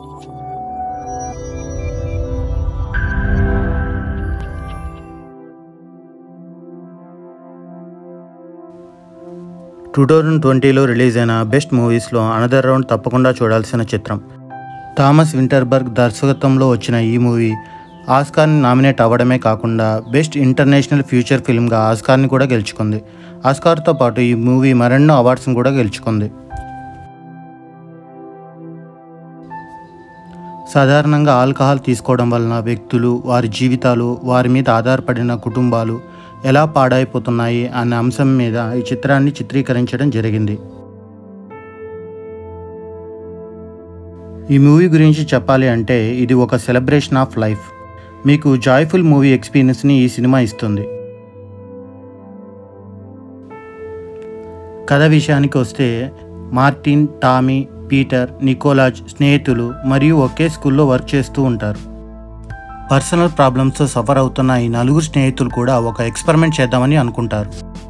2020లో release అయిన best మూవీస్లో another round తప్పకుండా చూడాల్సిన చిత్రం. థామస్ వింటర్బర్గ్ దర్శకత్వంలో వచ్చిన ఈ మూవీ ఆస్కార్ని నామినేట్ అవ్వడమే కాకుండా బెస్ట్ ఇంటర్నేషనల్ ఫ్యూచర్ ఫిల్మ్గా ఆస్కార్ని కూడా గెలుచుకుంది. ఆస్కార్తో పాటు ఈ మూవీ మరెన్నో అవార్డ్స్ని కూడా గెలుచుకుంది. సాధారణంగా ఆల్కహాల్ తీసుకోవడం వలన వ్యక్తులు, వారి జీవితాలు, వారి మీద ఆధారపడిన కుటుంబాలు ఎలా పాడైపోతున్నాయి అనే అంశం మీద ఈ చిత్రాన్ని చిత్రీకరించడం జరిగింది. ఈ మూవీ గురించి చెప్పాలి అంటే ఇది ఒక సెలబ్రేషన్ ఆఫ్ లైఫ్. మీకు జాయ్ఫుల్ మూవీ ఎక్స్పీరియన్స్ని ఈ సినిమా ఇస్తుంది. కథ విషయానికి వస్తే మార్టిన్, టామీ, పీటర్, నికోలాజ్ స్నేహితులు మరియు ఒకే స్కూల్లో వర్క్ చేస్తూ ఉంటారు. పర్సనల్ ప్రాబ్లమ్స్తో సఫర్ అవుతున్న ఈ నలుగురు స్నేహితులు కూడా ఒక ఎక్స్పెరిమెంట్ చేద్దామని అనుకుంటారు.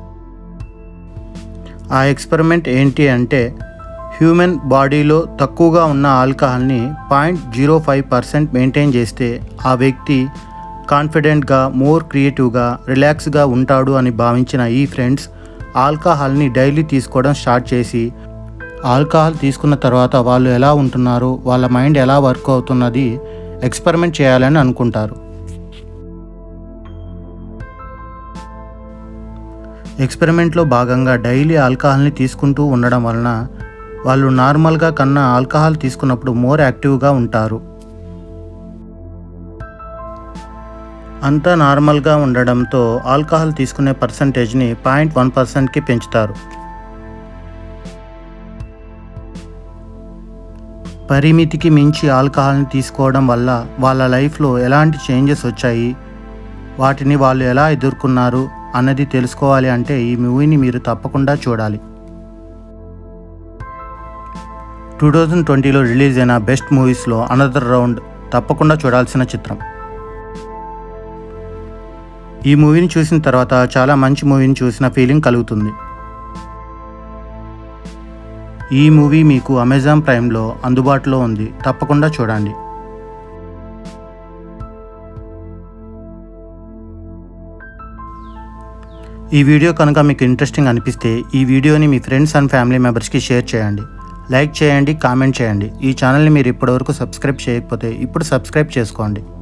ఆ ఎక్స్పెరిమెంట్ ఏంటి అంటే హ్యూమన్ బాడీలో తక్కువగా ఉన్న ఆల్కహాల్ని 0.05% మెయింటైన్ చేస్తే ఆ వ్యక్తి కాన్ఫిడెంట్గా, మోర్ క్రియేటివ్గా, రిలాక్స్గా ఉంటాడు అని భావించిన ఈ ఫ్రెండ్స్ ఆల్కహాల్ని డైలీ తీసుకోవడం స్టార్ట్ చేసి ఆల్కహాల్ తీసుకున్న తర్వాత వాళ్ళు ఎలా ఉంటున్నారు, వాళ్ళ మైండ్ ఎలా వర్క్ అవుతున్నది ఎక్స్పెరిమెంట్ చేయాలని అనుకుంటారు. ఎక్స్పెరిమెంట్లో భాగంగా డైలీ ఆల్కహాల్ని తీసుకుంటూ ఉండడం వలన వాళ్ళు నార్మల్గా కన్నా ఆల్కహాల్ తీసుకున్నప్పుడు మోర్ యాక్టివ్గా ఉంటారు. అంతా నార్మల్గా ఉండడంతో ఆల్కహాల్ తీసుకునే పర్సంటేజ్ని 0.1%కి పెంచుతారు. పరిమితికి మించి ఆల్కహాల్ని తీసుకోవడం వల్ల వాళ్ళ లైఫ్లో ఎలాంటి చేంజెస్ వచ్చాయి, వాటిని వాళ్ళు ఎలా ఎదుర్కొన్నారు అన్నది తెలుసుకోవాలి అంటే ఈ మూవీని మీరు తప్పకుండా చూడాలి. 2020లో రిలీజ్ అయిన బెస్ట్ మూవీస్లో అనదర్ రౌండ్ తప్పకుండా చూడాల్సిన చిత్రం. ఈ మూవీని చూసిన తర్వాత చాలా మంచి మూవీని చూసిన ఫీలింగ్ కలుగుతుంది. ఈ మూవీ మీకు అమెజాన్ ప్రైమ్లో అందుబాటులో ఉంది. తప్పకుండా చూడండి. ఈ వీడియో కనుక మీకు ఇంట్రెస్టింగ్ అనిపిస్తే ఈ వీడియోని మీ ఫ్రెండ్స్ అండ్ ఫ్యామిలీ మెంబర్స్కి షేర్ చేయండి, లైక్ చేయండి, కామెంట్ చేయండి. ఈ ఛానల్ని మీరు ఇప్పటివరకు సబ్స్క్రైబ్ చేయకపోతే ఇప్పుడు సబ్స్క్రైబ్ చేసుకోండి.